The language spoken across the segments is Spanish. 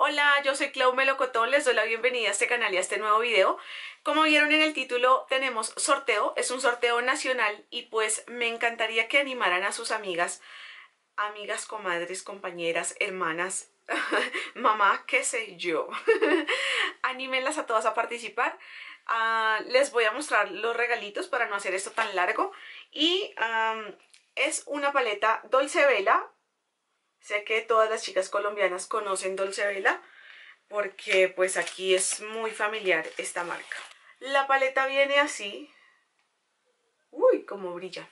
Hola, yo soy Clau Melocotón, les doy la bienvenida a este canal y a este nuevo video. Como vieron en el título, tenemos sorteo, es un sorteo nacional y pues me encantaría que animaran a sus amigas, comadres, compañeras, hermanas, mamá, qué sé yo. Anímenlas a todas a participar. Les voy a mostrar los regalitos para no hacer esto tan largo. Y es una paleta Dolce Vela. Sé que todas las chicas colombianas conocen Dolce Vela porque pues aquí es muy familiar esta marca. La paleta viene así. Uy, cómo brilla.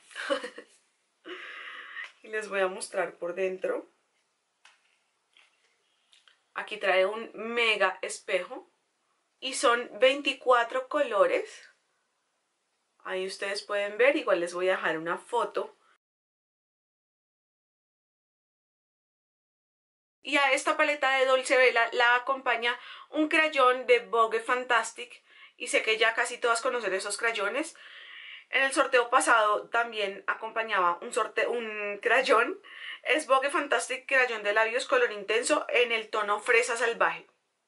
Y les voy a mostrar por dentro. Aquí trae un mega espejo y son 24 colores. Ahí ustedes pueden ver, igual les voy a dejar una foto. Y a esta paleta de Dolce Vela la acompaña un crayón de Vogue Fantastic. Y sé que ya casi todas conocen esos crayones. En el sorteo pasado también acompañaba un crayón. Es Vogue Fantastic crayón de labios color intenso en el tono fresa salvaje.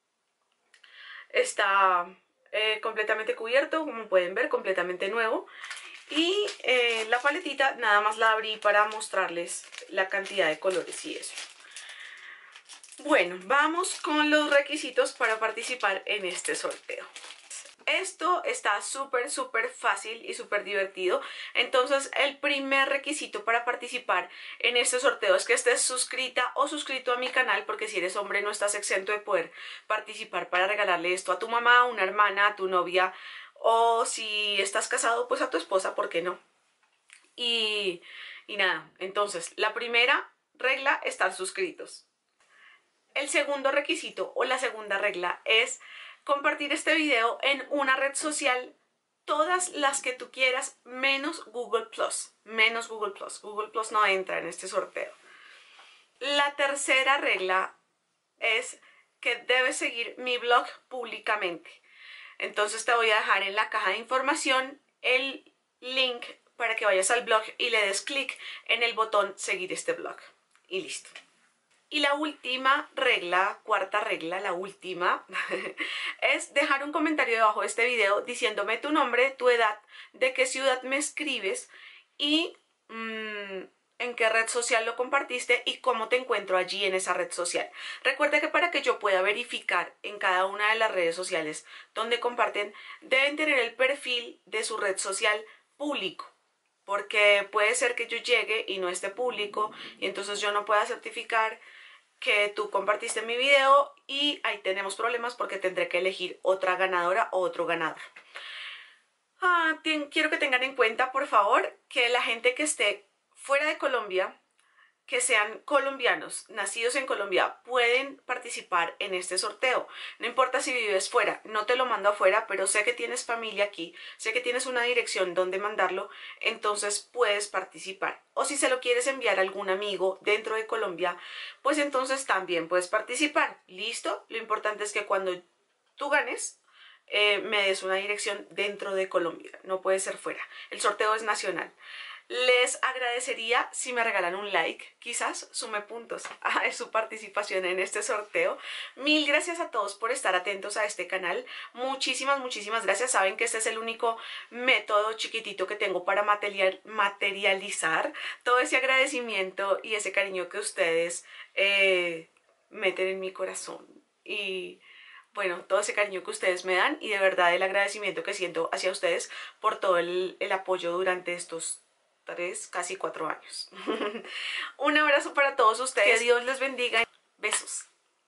Está completamente cubierto, como pueden ver, completamente nuevo. Y la paletita nada más la abrí para mostrarles la cantidad de colores y eso. Bueno, vamos con los requisitos para participar en este sorteo. Esto está súper fácil y súper divertido. Entonces el primer requisito para participar en este sorteo es que estés suscrita o suscrito a mi canal, porque si eres hombre no estás exento de poder participar para regalarle esto a tu mamá, a una hermana, a tu novia, o si estás casado pues a tu esposa, ¿por qué no? Y nada, entonces la primera regla, estar suscritos. El segundo requisito o la segunda regla es compartir este video en una red social, todas las que tú quieras, menos Google+. Menos Google+. Google+ no entra en este sorteo. La tercera regla es que debes seguir mi blog públicamente. Entonces te voy a dejar en la caja de información el link para que vayas al blog y le des clic en el botón seguir este blog. Y listo. Y la última regla, cuarta regla, la última, es dejar un comentario debajo de este video diciéndome tu nombre, tu edad, de qué ciudad me escribes y en qué red social lo compartiste y cómo te encuentro allí en esa red social. Recuerda que para que yo pueda verificar en cada una de las redes sociales donde comparten, deben tener el perfil de su red social público. Porque puede ser que yo llegue y no esté público y entonces yo no pueda certificar que tú compartiste mi video y ahí tenemos problemas porque tendré que elegir otra ganadora o otro ganador. Quiero que tengan en cuenta, por favor, que la gente que esté fuera de Colombia, que sean colombianos, nacidos en Colombia, pueden participar en este sorteo. No importa si vives fuera, no te lo mando afuera, pero sé que tienes familia aquí, sé que tienes una dirección donde mandarlo, entonces puedes participar. O si se lo quieres enviar a algún amigo dentro de Colombia, pues entonces también puedes participar. ¿Listo? Lo importante es que cuando tú ganes, me des una dirección dentro de Colombia, no puede ser fuera. El sorteo es nacional. Les agradecería si me regalan un like, quizás sume puntos a su participación en este sorteo. Mil gracias a todos por estar atentos a este canal. Muchísimas gracias. Saben que este es el único método chiquitito que tengo para materializar todo ese agradecimiento y ese cariño que ustedes meten en mi corazón. Y bueno, todo ese cariño que ustedes me dan y de verdad el agradecimiento que siento hacia ustedes por todo el apoyo durante estos casi 4 años. Un abrazo para todos ustedes. Que Dios les bendiga